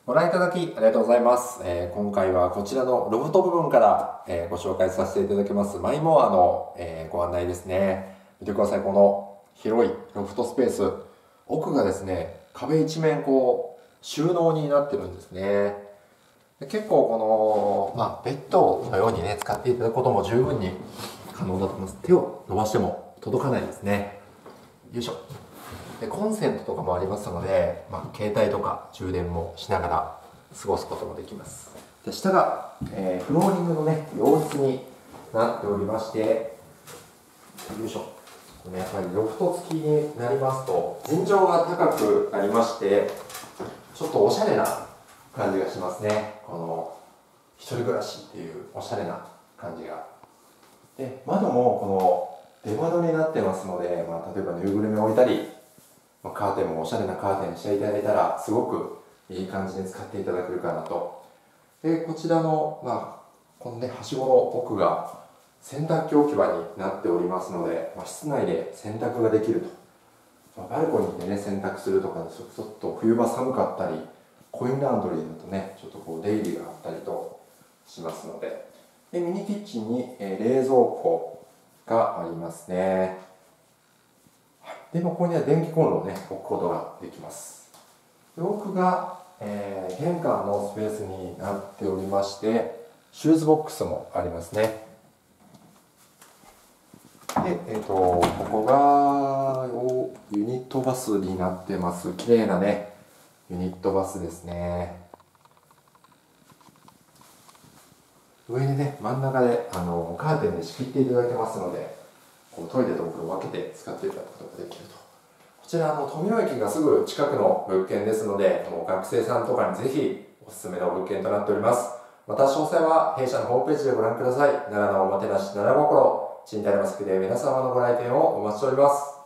ご覧いただきありがとうございます。今回はこちらのロフト部分から、ご紹介させていただきますマイモアの、ご案内ですね。見てください。この広いロフトスペース。奥がですね、壁一面収納になってるんですね。で結構ベッドのようにね、使っていただくことも十分に可能だと思います。手を伸ばしても届かないですね。よいしょ。でコンセントとかもありますので、携帯とか充電もしながら過ごすこともできます。で下が、フローリングのね、洋室になっておりまして、よいしょ。これやっぱりロフト付きになりますと天井が高くなりまして、ちょっとおしゃれな感じがしますね。この一人暮らしっていうおしゃれな感じが。で窓もこの出窓になってますので、例えばぬいぐるみを置いたり、カーテンもおしゃれなカーテンにしていただいたらすごくいい感じに使っていただけるかなと。でこちらの、このね、はしごの奥が洗濯機置き場になっておりますので、室内で洗濯ができると。バルコニーでね、洗濯するとか、ちょっと冬場寒かったり、コインランドリーだとね、ちょっと出入りがあったりとしますので。でミニキッチンに、冷蔵庫がありますね。でここには電気コンロをね、置くことができます。で奥が、玄関のスペースになっておりまして、シューズボックスもありますね。で、ここがユニットバスになってます。綺麗なね、ユニットバスですね。上にね、真ん中でカーテンで仕切っていただけますので、トイレとお風呂を分けて使っていただくことができると。こちら富野駅がすぐ近くの物件ですので、学生さんとかにぜひおすすめの物件となっております。また詳細は弊社のホームページでご覧ください。奈良のおもてなし奈良心、賃貸のマスクで皆様のご来店をお待ちしております。